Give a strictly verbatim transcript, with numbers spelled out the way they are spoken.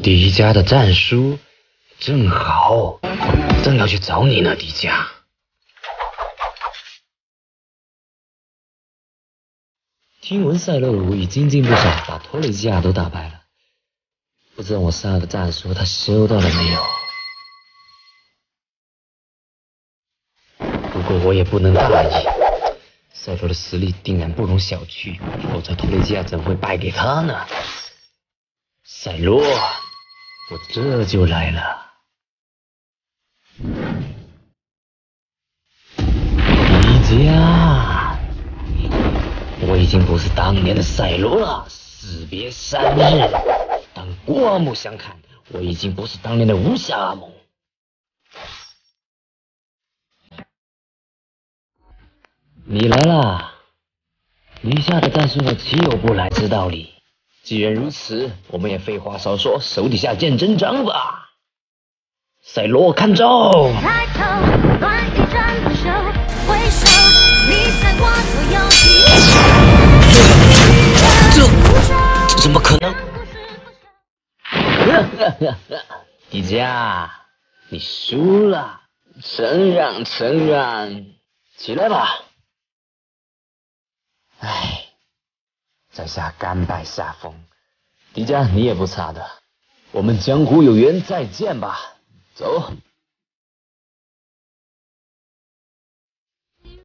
迪迦的战书，正好，正要去找你呢，迪迦。听闻赛洛鲁已精进不少，把托雷基亚都打败了，不知道我杀的战书他收到了没有？不过我也不能大意，赛罗的实力定然不容小觑，否则托雷基亚怎会败给他呢？赛罗，我这就来了。迪迦，我已经不是当年的赛罗了，士别三日，但刮目相看，我已经不是当年的无暇阿蒙。你来啦！余下的战术呢，岂有不来之道理？既然如此，我们也废话少说，手底下见真章吧！赛罗看招！抬头，乱一战不休，回首，你在我左右这这怎么可能？迪迦，你输了，承让承让，起来吧。唉。在下甘拜下风，迪迦你也不差的，我们江湖有缘，再见吧，走。